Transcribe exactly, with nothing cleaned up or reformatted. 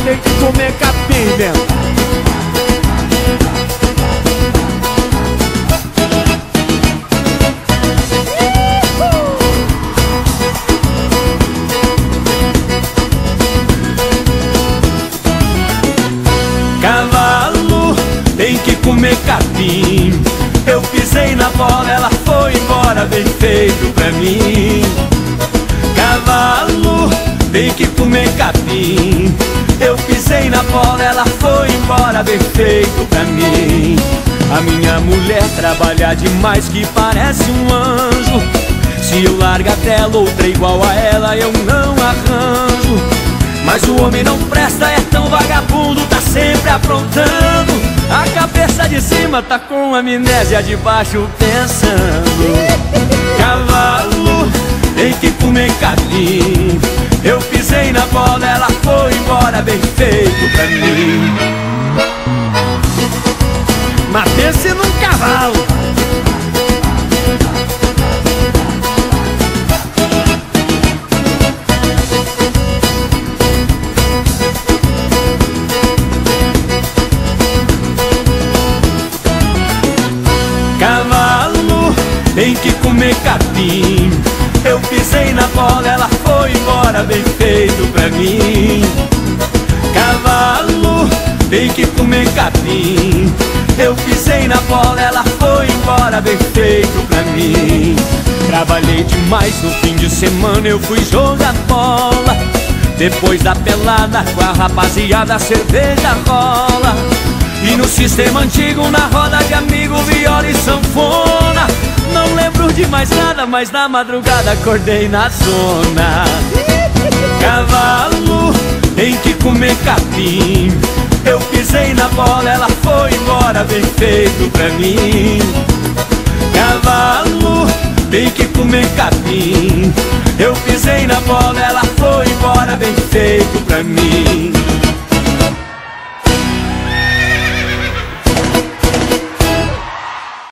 tem que comer capim dentro. Cavalo tem que comer capim. Eu pisei na bola, ela foi embora, bem feito pra mim. Cavalo tem que comer capim. Eu pisei na bola, ela foi embora, bem feito pra mim. A minha mulher trabalha demais que parece um anjo. Se eu largar dela outra igual a ela, eu não arranjo. Mas o homem não presta, é tão vagabundo, tá sempre aprontando. A cabeça de cima tá com amnésia de baixo pensando. Cavalo tem que comer capim. Eu pisei na bola, ela foi embora, bem feito pra mim. Mas pense num cavalo. Cavalo tem que comer capim. Eu pisei na bola, ela foi embora, bem feito pra mim. Cavalo tem que comer capim. Eu pisei na bola, ela foi embora, bem feito pra mim. Trabalhei demais no fim de semana, eu fui jogar bola. Depois da pelada com a rapaziada, a cerveja rola. E no sistema antigo, na roda de amigo, viola e sanfona. Não lembro de mais nada, mas na madrugada acordei na zona. Cavalo tem que comer capim. Eu pisei na bola, ela foi embora, bem feito pra mim. Cavalo tem que comer capim. Eu pisei na bola, ela foi embora, bem feito pra mim.